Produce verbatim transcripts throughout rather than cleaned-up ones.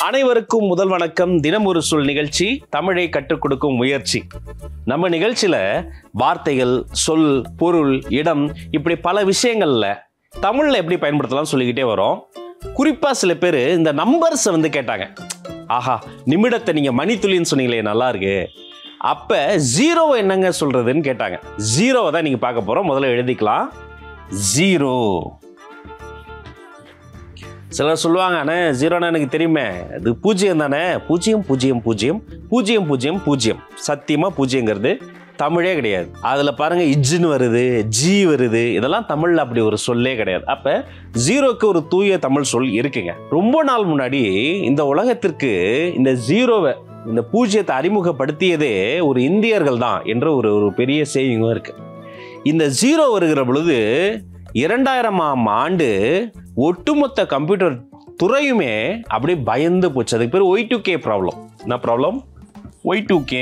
அனைவருக்கும் முதல் வணக்கம். தினம் ஒரு சொல் நிகழ்ச்சி, தமிழை கற்றுக் கொடுக்கும் முயற்சி. நம்ம நிகழ்ச்சியில வார்த்தைகள், சொல், பொருள், இடம் இப்படி பல விஷயங்கள்ல தமிழ்ல எப்படி பயன்படுத்தலாம் சொல்லிக்கிட்டே வரோம். குறிப்பா சில பேர் இந்த நம்பர்ஸை வந்து கேட்டாங்க. ஆஹா, நிமிடத்தை நீங்க மணித்துளின்னு சொன்னீங்களே, நல்லா இருக்கு. அப்ப ஜீரோ என்னங்க சொல்றதுன்னு கேட்டாங்க. ஜீரோவை தான் நீங்க பார்க்க போறோம். முதல்ல எழுதிக்கலாம். ஜீரோ. சிலர் சொல்லுவாங்க, அண்ணே ஜீரோனா எனக்கு தெரியுமே, அது பூஜ்ஜியம் தானே. பூஜ்ஜியம் பூஜ்ஜியம் பூஜ்ஜியம் பூஜ்ஜியம் பூஜ்ஜியம் பூஜ்ஜியம். சத்தியமா பூஜ்ஜியங்கிறது தமிழே கிடையாது. அதில் பாருங்க, இஜ்ஜுன்னு வருது, ஜி வருது, இதெல்லாம் தமிழில் அப்படி ஒரு சொல்லே கிடையாது. அப்போ ஜீரோக்கு ஒரு தூய தமிழ் சொல் இருக்குங்க. ரொம்ப நாள் முன்னாடி இந்த உலகத்திற்கு இந்த ஜீரோவை, இந்த பூஜ்ஜியத்தை அறிமுகப்படுத்தியதே ஒரு இந்தியர்கள் தான் என்ற ஒரு ஒரு பெரிய சேவிங்கும் இருக்கு. இந்த ஜீரோ வருகிற பொழுது இரண்டாயிரமாம் ஆண்டு ஒட்டுமொத்த கம்ப்யூட்டர் துறையுமே அப்படியே பயந்து போச்சு. அதுக்கு பேர் ஒய் டூ கே ப்ராப்ளம். என்ன ப்ராப்ளம்? Y two K.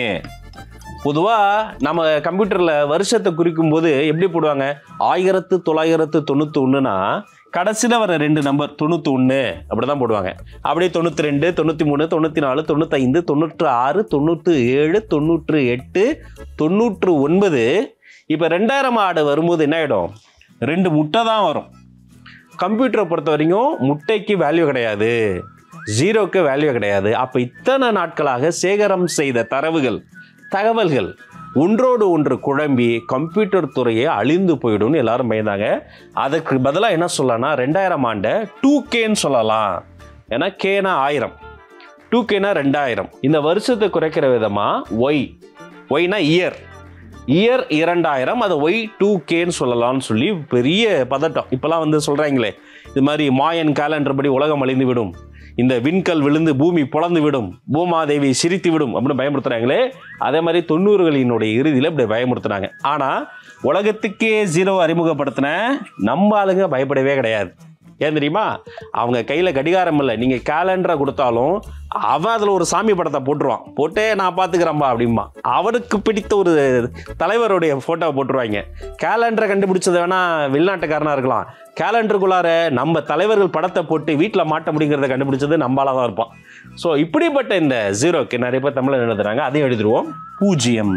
பொதுவாக நம்ம கம்ப்யூட்டரில் வருஷத்தை குறிக்கும் போது எப்படி போடுவாங்க? ஆயிரத்து தொள்ளாயிரத்து தொண்ணூற்றி ஒன்றுனா கடைசியில் வர ரெண்டு நம்பர் தொண்ணூற்றி ஒன்று அப்படி தான் போடுவாங்க. அப்படியே தொண்ணூற்றி ரெண்டு, தொண்ணூற்றி மூணு, தொண்ணூற்றி நாலு, தொண்ணூத்தைந்து, தொண்ணூற்று ஆறு, தொண்ணூற்று ஏழு, தொண்ணூற்று எட்டு, தொண்ணூற்று ஒன்பது. இப்போ ரெண்டாயிரம் ஆண்டு வரும்போது என்ன ஆகிடும்? ரெண்டு முட்டை தான் வரும். கம்ப்யூட்டரை பொறுத்த வரைக்கும் முட்டைக்கு வேல்யூ கிடையாது, ஜீரோக்கு வேல்யூ கிடையாது. அப்போ இத்தனை நாட்களாக சேகரம் செய்த தரவுகள், தகவல்கள் ஒன்றோடு ஒன்று குழம்பி கம்ப்யூட்டர் துறையை அழிந்து போயிடும்னு எல்லாரும் பயந்தாங்க. அதுக்கு பதிலாக என்ன சொல்லலாம்னா, ரெண்டாயிரம் ஆண்டை டூ கேன்னு சொல்லலாம். ஏன்னா கேனா ஆயிரம், டூ கேனா ரெண்டாயிரம். இந்த வருஷத்தை குறைக்கிற விதமாக ஒய், ஒய்னா இயர், இயர் இரண்டாயிரம், அதை ஒய் டூ கேன்னு சொல்லலாம்னு சொல்லி பெரிய பதட்டம். இப்போலாம் வந்து சொல்கிறாங்களே, இது மாதிரி மாயன் கேலண்டர் படி உலகம் அழிந்து விடும், இந்த விண்கல் விழுந்து பூமி பொளந்து விடும், பூமாதேவி சிரித்து விடும் அப்படின்னு பயமுறுத்துறாங்களே, அதே மாதிரி தொண்ணூறுகளினுடைய இறுதியில் இப்படி பயமுறுத்துனாங்க. ஆனால் உலகத்துக்கே ஜீரோ அறிமுகப்படுத்தின நம்ம ஆளுங்க பயப்படவே கிடையாது. ஏன் தெரியுமா? அவங்க கையில் கடிகாரம் இல்லை. நீங்கள் கேலண்டரை கொடுத்தாலும் அவன் அதில் ஒரு சாமி படத்தை போட்டுருவான். போட்டே நான் பார்த்துக்கிறேன்பா அப்படின்பா. அவனுக்கு பிடித்த ஒரு தலைவருடைய ஃபோட்டோவை போட்டுருவாங்க. கேலண்டரை கண்டுபிடிச்சது வேணால் வெளிநாட்டுக்காரனாக இருக்கலாம், கேலண்டருக்குள்ளார நம்ம தலைவர்கள் படத்தை போட்டு வீட்டில் மாட்ட முடிங்கிறத கண்டுபிடிச்சது நம்மளால தான் இருப்பான். ஸோ இப்படிப்பட்ட இந்த ஜீரோக்கு நிறைய பேர் தமிழில் எழுதுறாங்க. அதையும் எழுதிடுவோம். பூஜ்ஜியம்.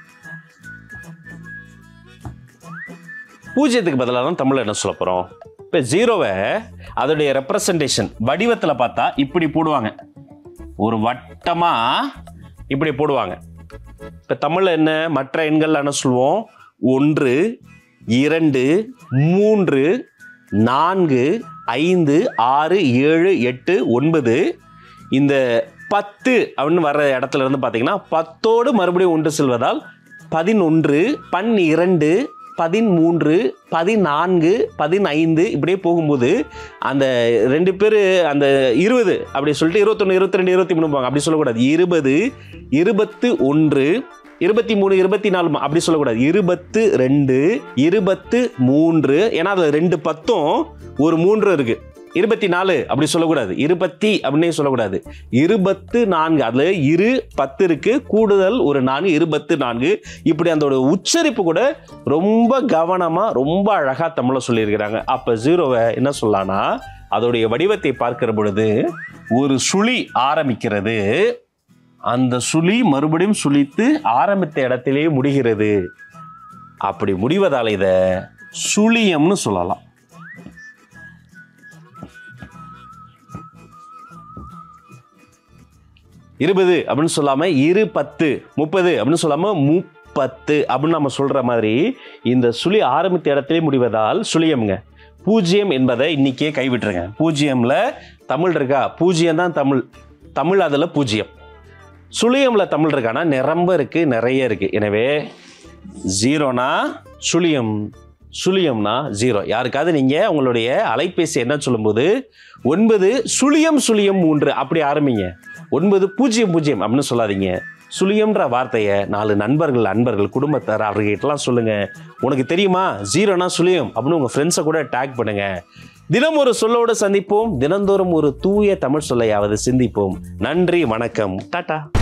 பூஜ்ஜியத்துக்கு பதிலாக தான் தமிழில் என்ன சொல்ல போகிறோம்? இப்போ ஜீரோவை அதோடைய ரெப்ரசன்டேஷன் வடிவத்தில் பார்த்தா இப்படி போடுவாங்க, ஒரு வட்டமாக இப்படி போடுவாங்க. இப்போ தமிழில் என்ன மற்ற எண்கள் என்ன சொல்லுவோம்? ஒன்று, இரண்டு, மூன்று, நான்கு, ஐந்து, ஆறு, ஏழு, எட்டு, ஒன்பது. இந்த பத்து அப்படின்னு வர்ற இடத்துல இருந்து பார்த்தீங்கன்னா பத்தோடு மறுபடியும் ஒன்று செல்வதால் பதினொன்று, பன்னிரண்டு, பதிமூன்று, பதினான்கு, பதினைந்து இப்படியே போகும்போது அந்த ரெண்டு பேர் அந்த இருபது அப்படி சொல்லிட்டு இருபத்தொன்று, இருபத்தி ரெண்டு, இருபத்தி மூணு போவாங்க. அப்படி சொல்லக்கூடாது. இருபது, இருபத்து ஒன்று, இருபத்தி மூணு, இருபத்தி நாலு அப்படி சொல்லக்கூடாது. இருபத்து ரெண்டு, இருபத்து மூன்று. ஏன்னா அதில் ரெண்டு பத்தும் ஒரு மூன்று இருக்கு. இருபத்தி நாலு அப்படி சொல்லக்கூடாது. இருபத்தி அப்படின்னே சொல்லக்கூடாது. இருபத்து நான்கு. அதில் இரு பத்து இருக்கு, கூடுதல் ஒரு நான்கு, இருபத்து நான்கு. இப்படி அதோட உச்சரிப்பு கூட ரொம்ப கவனமாக ரொம்ப அழகாக தமிழில் சொல்லியிருக்கிறாங்க. அப்போ ஜீரோவை என்ன சொல்லலாம்னா, அதோடைய வடிவத்தை பார்க்கிற பொழுது ஒரு சுழி ஆரம்பிக்கிறது, அந்த சுழி மறுபடியும் சுழித்து ஆரம்பித்த இடத்திலே முடிகிறது. அப்படி முடிவதால் இதை சுழியம்னு சொல்லலாம். இருபது அப்படின்னு சொல்லாம இரு பத்து, முப்பது அப்படின்னு சொல்லாம முப்பத்து அப்படின்னு நம்ம சொல்ற மாதிரி இந்த சுழி ஆரம்பித்த இடத்திலே முடிவதால் சுழியம்ங்க. பூஜ்ஜியம் என்பதை இன்னைக்கே கைவிட்டுருங்க. பூஜ்ஜியம்ல தமிழ் இருக்கா? பூஜ்ஜியம் தான் தமிழ். தமிழ் அதில் பூஜ்ஜியம். சுழியம்ல தமிழ் இருக்கானா? நிரம்ப இருக்கு, நிறைய இருக்கு. எனவே ஜீரோனா சுழியம், சுழியம்னா ஜீரோ. யாருக்காவது நீங்கள் உங்களுடைய அலைபேசி என்ன சொல்லும்போது ஒன்பது சுழியம் சுழியம் மூன்று அப்படி ஆரம்பிங்க. ஒன்பது பூஜ்ஜியம் பூஜ்ஜியம் அப்படின்னு சொல்லாதீங்க. சுழியம்ன்ற வார்த்தையை நாலு நண்பர்கள், அன்பர்கள், குடும்பத்தார் அவர்கிட்டலாம் சொல்லுங்க. உனக்கு தெரியுமா ஜீரோனா சுழியம் அப்படின்னு உங்கள் ஃப்ரெண்ட்ஸை கூட டேக் பண்ணுங்க. தினம் ஒரு சொல்லோடு சந்திப்போம். தினந்தோறும் ஒரு தூய தமிழ் சொல்லையாவது சிந்திப்போம். நன்றி, வணக்கம், டாடா.